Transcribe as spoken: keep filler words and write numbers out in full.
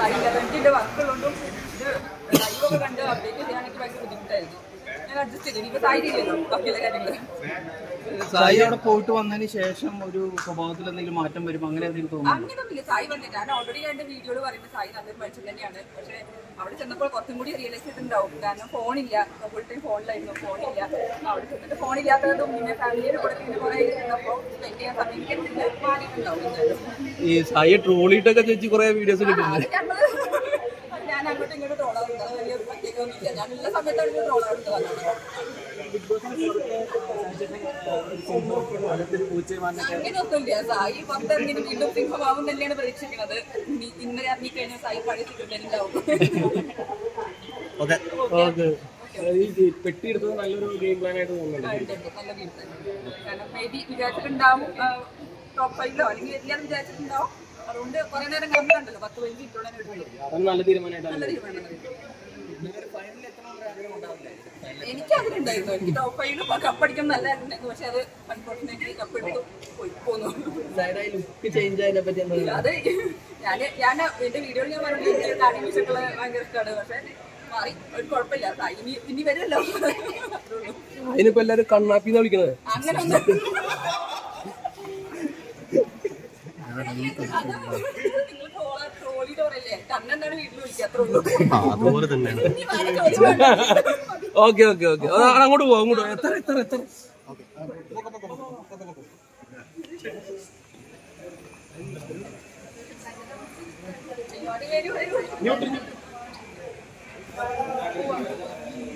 സായിന്റെ വർക്കുള്ളതുകൊണ്ടും ഇത് ലൈവൊക്കെ കണ്ട് അപ്ഡേറ്റ് ചെയ്യാനൊക്കെ ഭയങ്കര ബുദ്ധിമുട്ടായിരുന്നു. ഞാൻ അഡ്ജസ്റ്റ് ചെയ്തു. ഇനിയിപ്പോൾ സായി ചെയ്തു ബാക്കിയുള്ള കാര്യങ്ങൾ. സായി അവിടെ പോയിട്ട് വന്നതിന് ശേഷം ഒരു സ്വഭാവത്തിൽ എന്തെങ്കിലും മാറ്റം വരും അങ്ങനെ എന്തെങ്കിലും തോന്നുന്നു? അങ്ങനെയൊന്നുമില്ല. സായി വന്നില്ല. ഞാൻ ഓൾറെഡി എന്റെ വീഡിയോയിൽ പറയുന്നത് സായി നല്ലൊരു മനുഷ്യൻ തന്നെയാണ്. പക്ഷെ അവിടെ ചെന്നപ്പോൾ കുറച്ചും കൂടി റിയലൈസ് ചെയ്തിട്ടുണ്ടാവും. കാരണം ഫോണില്ല, ഫുൾ ടൈം ഫോണിലായിരുന്നു. ഫോണില്ല. അവിടെ ചെന്നിട്ട് ഫോണില്ലാത്തതും പിന്നെ ഫാമിലിയുടെ കൂടെ പിന്നെ കുറെ ഇരുന്നപ്പോൾ സ്പെൻഡ് ചെയ്യാൻ സമയത്ത് മാറിയിട്ടുണ്ടാവും. ഈ സായി ട്രോളിയിട്ടൊക്കെ ചേച്ചി കുറെ വീഡിയോസ് കിട്ടുന്നത് ഞാൻ അങ്ങോട്ടും ഇങ്ങോട്ടും ട്രോളാറുണ്ട്. അത് വലിയ പ്രത്യേകമൊന്നുമില്ല. ഞാനുള്ള സമയത്താണ് ട്രോളാറുണ്ട് വന്നത്. അങ്ങനെയൊന്നുമില്ല. സായി പുറത്തിറങ്ങിയിട്ട് വീണ്ടും സിംഹമാവും തന്നെയാണ് പ്രതീക്ഷിക്കുന്നത്. ഇന്നലെ ഇറങ്ങിക്കഴിഞ്ഞാൽ സായി പഴയ സിംഹത്തിലുണ്ടാവും. പെട്ടിയെടുത്തത് നല്ലൊരു ഗെയിം പ്ലാൻ ആയിട്ട് തോന്നുന്നുണ്ട്. നല്ല ഗെയിം പ്ലാൻ. കാരണം മേ ബി വിചാരിച്ചിട്ടുണ്ടാവും ടോപ്പ് ഫൈവിലോ അല്ലെങ്കിൽ എല്ലാവരും വിചാരിച്ചിട്ടുണ്ടാവും. അതുകൊണ്ട് കുറെ നേരം കമ്മിയുണ്ടല്ലോ. പത്ത് പതിനഞ്ച് ഇട്ടോളാൻ നല്ല തീരുമാനമായിട്ടാണ്. നല്ല തീരുമാനം. എനിക്ക് അതിലുണ്ടായിരുന്നു. എനിക്ക് ടോപ്പ് ഫൈവില് കപ്പടിക്കാൻ നല്ല ആയിരുന്നു. പക്ഷെ അത് അൺഫോർച്ചുനേറ്റ്ലി കപ്പെടുത്തു പോയി പോന്നു. അത് ഞാൻ ഞാൻ എന്റെ വീഡിയോയിൽ ഞാൻ പറഞ്ഞു എനിക്ക് നാടി മ്യൂസിക്കുള്ള ഭയങ്കര ഇഷ്ടമാണ്. പക്ഷെ മാറി ഒരു കുഴപ്പമില്ല. ഇനി ഇനി വരുമല്ലോ. അതിനിപ്പോ എല്ലാരും കണ്ണാപ്പിന്ന് വിളിക്കുന്നത് അങ്ങനൊന്നും അതുപോലെ തന്നെയാണ്. ഓക്കെ ഓക്കെ ഓക്കെ അങ്ങോട്ട് പോവാം. അങ്ങോട്ട് എത്ര എത്ര എത്ര വരൂ വരൂ